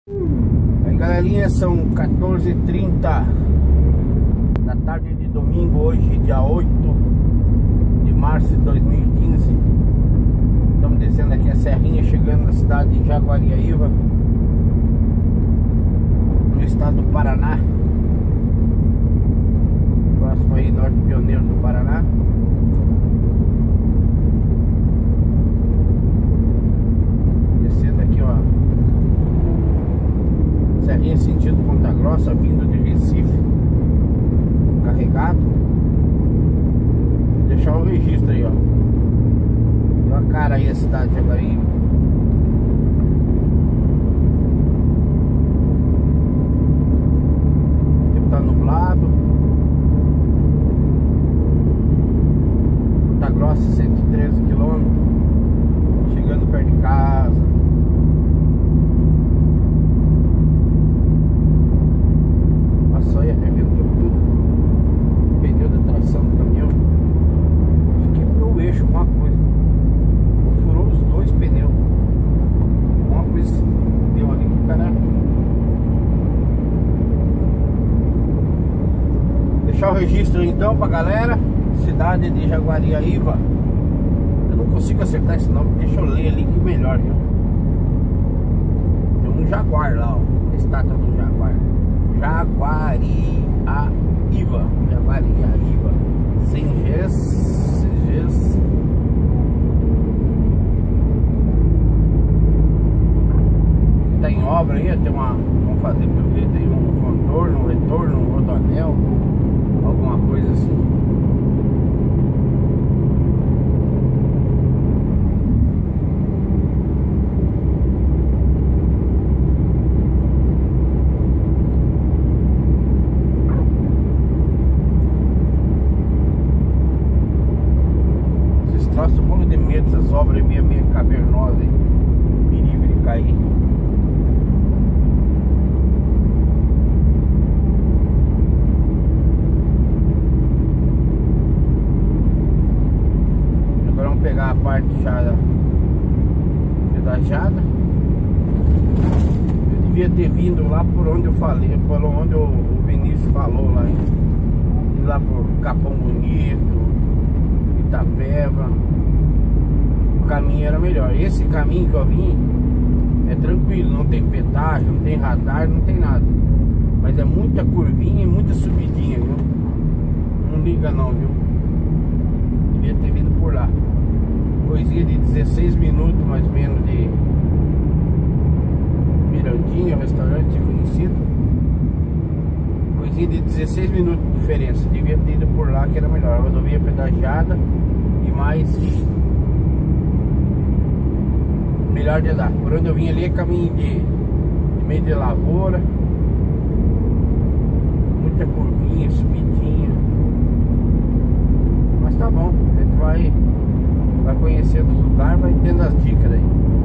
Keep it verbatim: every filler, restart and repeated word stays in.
Aí galerinha, são quatorze e trinta da tarde de domingo, hoje dia oito de março de dois mil e quinze. Estamos descendo aqui a serrinha, chegando na cidade de Jaguariaíva, no estado do Paraná, próximo aí, Norte Pioneiro do Paraná. Descendo aqui, ó, serrinha sentido Ponta Grossa, vindo de Recife, carregado. Vou deixar o registro aí, ó. Deu a cara aí a cidade de Jaguariaíva. O tempo tá nublado. Ponta Grossa, cento e treze quilômetros. Chegando perto de casa. Só ia arrebentou tudo. Pneu da tração do caminhão. Quebrou o eixo, alguma coisa. Furou os dois pneus. Alguma coisa deu ali pro cara. Deixar o registro então pra galera. Cidade de Jaguariaíva. Eu não consigo acertar esse nome. Deixa eu ler ali que melhor, viu? Tem um jaguar lá, ó. A estátua do jaguar. Jaguariaíva, Jaguariaíva, sem Gs, sem Gs. Tá em obra aí, tem uma, vamos fazer pelo jeito aí um contorno, um retorno, um rodoanel, alguma coisa assim. Nossa, um monte de medo, essas obras meio, meio cavernosas aí. Perigo de cair. Agora vamos pegar a parte já pedajada. Eu devia ter vindo lá por onde eu falei, por onde o Vinícius falou lá, hein? Ir lá por Capão Bonito, Itapeva. O caminho era melhor. Esse caminho que eu vim é tranquilo, não tem pedágio, não tem radar, não tem nada. Mas é muita curvinha e muita subidinha, viu? Não liga não, viu? Devia ter vindo por lá. Coisinha de dezesseis minutos mais ou menos de Mirandinha, restaurante conhecido. Coisinha de dezesseis minutos de diferença. Devia ter ido por lá que era melhor. A rodovia pedagiada e mais melhor de andar. Por onde eu vim ali é caminho de, de meio de lavoura, muita curvinha, subidinha, mas tá bom, a gente vai, vai conhecendo os lugares, vai tendo as dicas aí.